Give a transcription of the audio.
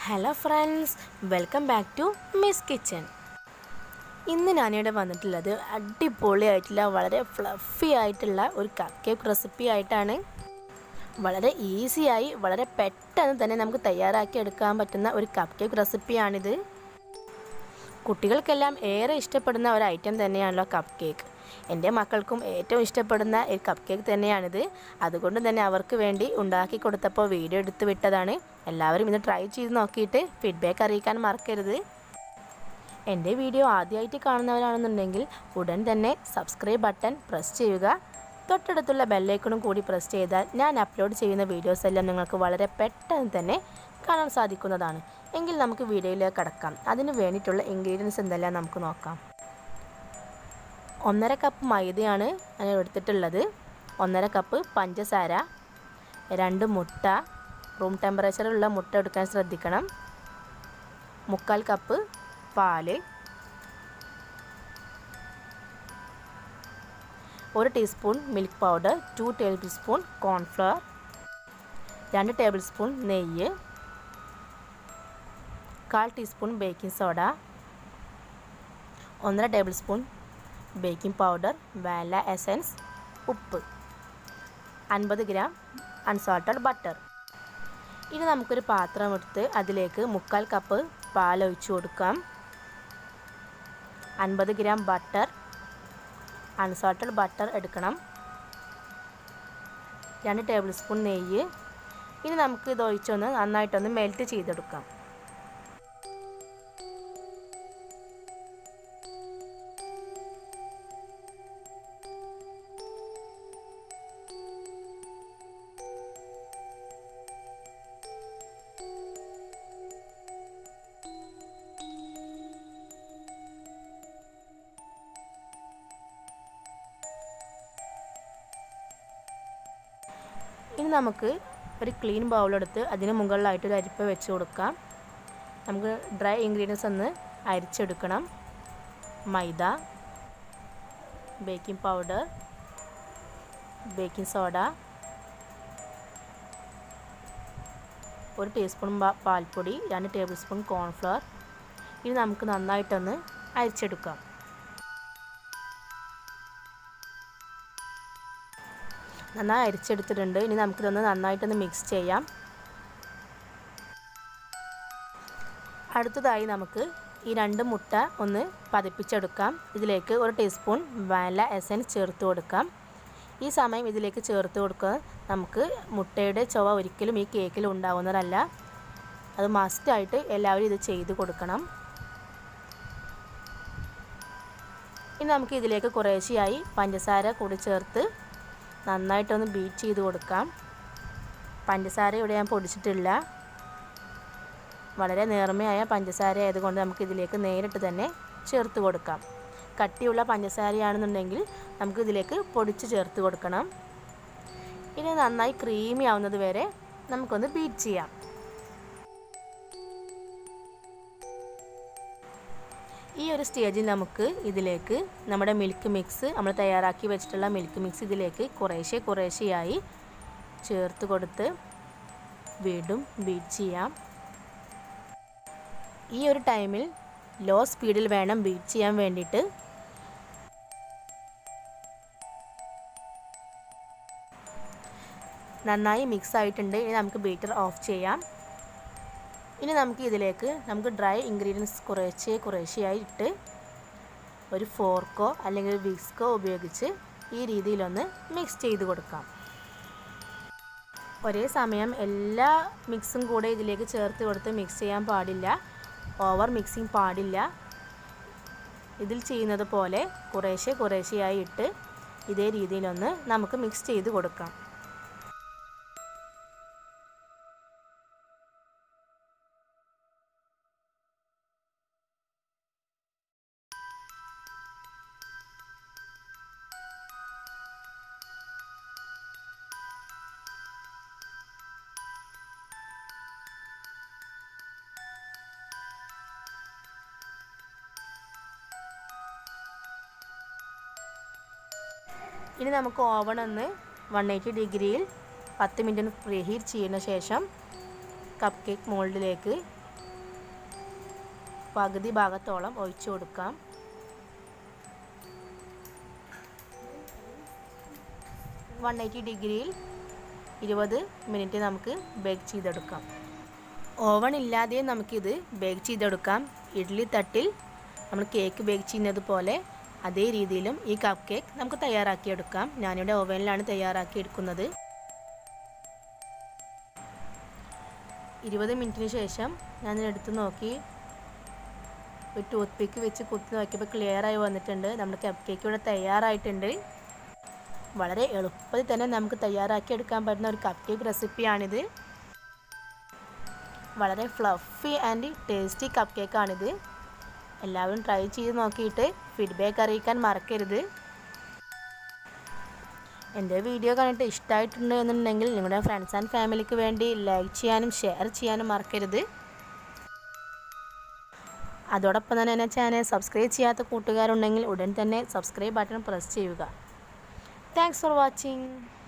Hello friends, welcome back to miss kitchen. ഇന്ന് ഞാനിവിടെ വന്നിട്ടുള്ളത് അടിപൊളിയായിട്ടുള്ള വളരെ ഫ്ലഫി ആയിട്ടുള്ള ഒരു കപ്പ് കേക്ക് റെസിപ്പി ആയിട്ടാണ്. വളരെ ഈസിയായി വളരെ പെട്ടെന്ന് തന്നെ നമുക്ക് തയ്യാറാക്കി എടുക്കാൻ പറ്റുന്ന ഒരു കപ്പ് കേക്ക് റെസിപ്പിയാണിത്. കുട്ടികൾക്കെല്ലാം ഏറെ ഇഷ്ടപ്പെടുന്ന ഒരു ഐറ്റം തന്നെയാണല്ലോ കപ്പ് കേക്ക്. എൻ്റെ മക്കൾക്കും ഏറ്റവും ഇഷ്ടപ്പെടുന്ന ഒരു കപ്പ് കേക്ക് തന്നെയാണിത്. അതുകൊണ്ട് തന്നെ അവർക്ക് വേണ്ടി ഉണ്ടാക്കി കൊടുത്തപ്പോൾ വീഡിയോ എടുത്ത് വിട്ടതാണ്. എല്ലാവരും ഇത് ട്രൈ ചെയ്ത് നോക്കിയിട്ട് ഫീഡ്ബാക്ക് അറിയിക്കാൻ മറക്കരുത്. എൻ്റെ വീഡിയോ ആദ്യമായിട്ട് കാണുന്നവരാണെന്നുണ്ടെങ്കിൽ ഉടൻ തന്നെ സബ്സ്ക്രൈബ് ബട്ടൺ പ്രസ് ചെയ്യുക. തൊട്ടടുത്തുള്ള ബെല്ലൈക്കണും കൂടി പ്രസ് ചെയ്താൽ ഞാൻ അപ്ലോഡ് ചെയ്യുന്ന വീഡിയോസ് എല്ലാം നിങ്ങൾക്ക് വളരെ പെട്ടെന്ന് തന്നെ കാണാൻ സാധിക്കുന്നതാണ്. എങ്കിൽ നമുക്ക് വീഡിയോയിലേക്ക് കടക്കാം. അതിന് വേണ്ടിയിട്ടുള്ള ഇൻഗ്രീഡിയൻസ് എന്തെല്ലാം നമുക്ക് നോക്കാം. 1.5 കപ്പ് മൈദയാണ് ഞാൻ എടുത്തിട്ടുള്ളത്. 1.5 കപ്പ് പഞ്ചസാര, 2 മുട്ട, റൂം ടെമ്പറേച്ചറിലുള്ള മുട്ട എടുക്കാൻ ശ്രദ്ധിക്കണം, 3/4 കപ്പ് പാല്, 1 teaspoon milk powder, 2 tablespoon cornflour, 2 tablespoon നെയ്യ്, 1/4 teaspoon baking soda, 1.5 tablespoon baking powder, vanilla essence, ഉപ്പ്, 50 ഗ്രാം അൺസാൾട്ടഡ് ബട്ടർ. ഇനി നമുക്കൊരു പാത്രം എടുത്ത് അതിലേക്ക് 3/4 കപ്പ് പാൽ ഒഴിച്ചു കൊടുക്കാം, 50 ഗ്രാം ബട്ടർ, അൺസാൾട്ടഡ് ബട്ടർ എടുക്കണം, 2 ടേബിൾ സ്പൂൺ നെയ്യ്. ഇനി നമുക്ക് ഇത് ഒഴിച്ചൊന്ന് നന്നായിട്ടൊന്ന് മെൽറ്റ് ചെയ്തെടുക്കാം. ഇനി നമുക്ക് ഒരു ക്ലീൻ ബൗളെടുത്ത് അതിന് മുകളിലായിട്ടൊരു അരിപ്പ വെച്ച് കൊടുക്കാം. നമുക്ക് ഡ്രൈ ഇൻഗ്രീഡിയൻസ് ഒന്ന് അരിച്ചെടുക്കണം. Maida, baking powder, baking soda, 1 teaspoon പാൽപ്പൊടി, 2 ടേബിൾ സ്പൂൺ കോൺഫ്ലവർ. ഇനി നമുക്ക് നന്നായിട്ടൊന്ന് അരിച്ചെടുക്കാം. നന്നായി അരിച്ചെടുത്തിട്ടുണ്ട്. ഇനി നമുക്കിതൊന്ന് നന്നായിട്ടൊന്ന് മിക്സ് ചെയ്യാം. അടുത്തതായി നമുക്ക് ഈ 2 മുട്ട ഒന്ന് പതപ്പിച്ചെടുക്കാം. ഇതിലേക്ക് 1 ടീസ്പൂൺ വാനില എസൻസ് ചേർത്ത് കൊടുക്കാം. ഈ സമയം ഇതിലേക്ക് ചേർത്ത് കൊടുക്കുക. നമുക്ക് മുട്ടയുടെ ചുവ ഒരിക്കലും ഈ കേക്കിൽ ഉണ്ടാവുന്നതല്ല. അത് മസ്റ്റായിട്ട് എല്ലാവരും ഇത് ചെയ്ത് കൊടുക്കണം. ഇനി നമുക്ക് ഇതിലേക്ക് കുറേശ്ശെയായി പഞ്ചസാര കൂടി ചേർത്ത് നന്നായിട്ടൊന്ന് ബീറ്റ് ചെയ്ത് കൊടുക്കാം. പഞ്ചസാര ഇവിടെ ഞാൻ പൊടിച്ചിട്ടില്ല. വളരെ നേർമയായ പഞ്ചസാര ആയതുകൊണ്ട് നമുക്കിതിലേക്ക് നേരിട്ട് തന്നെ ചേർത്ത് കൊടുക്കാം. കട്ടിയുള്ള പഞ്ചസാരയാണെന്നുണ്ടെങ്കിൽ നമുക്കിതിലേക്ക് പൊടിച്ച് ചേർത്ത് കൊടുക്കണം. ഇനി നന്നായി ക്രീമി ആവുന്നത് വരെ നമുക്കൊന്ന് ബീറ്റ് ചെയ്യാം. ഈ ഒരു സ്റ്റേജിൽ നമുക്ക് ഇതിലേക്ക് നമ്മുടെ മിൽക്ക് മിക്സ്, നമ്മൾ തയ്യാറാക്കി വെച്ചിട്ടുള്ള മിൽക്ക് മിക്സ് ഇതിലേക്ക് കുറേശ്ശെയായി ചേർത്ത് കൊടുത്ത് വീണ്ടും ബീറ്റ് ചെയ്യാം. ഈ ഒരു ടൈമിൽ ലോ സ്പീഡിൽ വേണം ബീറ്റ് ചെയ്യാൻ വേണ്ടിയിട്ട്. നന്നായി മിക്സ് ആയിട്ടുണ്ട്. ഇനി നമുക്ക് ബീറ്റർ ഓഫ് ചെയ്യാം. ഇനി നമുക്ക് ഇതിലേക്ക് ഡ്രൈ ഇൻഗ്രീഡിയൻസ് കുറേശ്ശെയായി ഇട്ട് ഒരു ഫോർക്കോ അല്ലെങ്കിൽ ഒരു വിസ്കോ ഉപയോഗിച്ച് ഈ രീതിയിലൊന്ന് മിക്സ് ചെയ്ത് കൊടുക്കാം. ഒരേ സമയം എല്ലാ മിക്സും കൂടെ ഇതിലേക്ക് ചേർത്ത് കൊടുത്ത് മിക്സ് ചെയ്യാൻ പാടില്ല. ഓവർ മിക്സിങ് പാടില്ല. ഇതിൽ ചെയ്യുന്നത് പോലെ കുറേശ്ശെയായി ഇട്ട് ഇതേ രീതിയിലൊന്ന് നമുക്ക് മിക്സ് ചെയ്ത് കൊടുക്കാം. ഇനി നമുക്ക് ഓവൺ ഒന്ന് 180 ഡിഗ്രിയിൽ 10 മിനിറ്റ് പ്രീഹീറ്റ് ചെയ്യുന്ന ശേഷം കപ്പ് കേക്ക് മോൾഡിലേക്ക് പകുതി ഭാഗത്തോളം ഒഴിച്ചു കൊടുക്കാം. 180 ഡിഗ്രിയിൽ 20 മിനിറ്റ് നമുക്ക് ബേക്ക് ചെയ്തെടുക്കാം. ഓവൺ ഇല്ലാതെ നമുക്കിത് ബേക്ക് ചെയ്തെടുക്കാം. ഇഡ്ഡലി തട്ടിൽ നമ്മൾ കേക്ക് ബേക്ക് ചെയ്യുന്നത് പോലെ അതേ രീതിയിലും ഈ കപ്പ് കേക്ക് നമുക്ക് തയ്യാറാക്കിയെടുക്കാം. ഞാനിവിടെ ഓവനിലാണ് തയ്യാറാക്കി എടുക്കുന്നത്. 20 മിനിറ്റിന് ശേഷം ഞാൻ എടുത്ത് നോക്കി. ഒരു ടൂത്ത് പിക്ക് വെച്ച് കുത്തി നോക്കിയപ്പോൾ ക്ലിയറായി വന്നിട്ടുണ്ട്. നമ്മുടെ കപ്പ് കേക്ക് ഇവിടെ തയ്യാറായിട്ടുണ്ട്. വളരെ എളുപ്പത്തിൽ തന്നെ നമുക്ക് തയ്യാറാക്കിയെടുക്കാൻ പറ്റുന്ന ഒരു കപ്പ് കേക്ക് റെസിപ്പിയാണിത്. വളരെ ഫ്ലഫി ആൻഡ് ടേസ്റ്റി കപ്പ് കേക്കാണിത്. എല്ലാവരും ട്രൈ ചെയ്ത് നോക്കിയിട്ട് ഫീഡ്ബാക്ക് അറിയിക്കാൻ മറക്കരുത്. എൻ്റെ വീഡിയോ കണ്ടിട്ട് ഇഷ്ടമായിട്ടുണ്ട് എന്നുണ്ടെങ്കിൽ നിങ്ങളുടെ ഫ്രണ്ട്സ് ആൻഡ് ഫാമിലിക്ക് വേണ്ടി ലൈക്ക് ചെയ്യാനും ഷെയർ ചെയ്യാനും മറക്കരുത്. അതോടൊപ്പം തന്നെ എൻ്റെ ചാനൽ സബ്സ്ക്രൈബ് ചെയ്യാത്ത കൂട്ടുകാരുണ്ടെങ്കിൽ ഉടൻ തന്നെ സബ്സ്ക്രൈബ് ബട്ടൺ പ്രസ് ചെയ്യുക. Thanks for watching.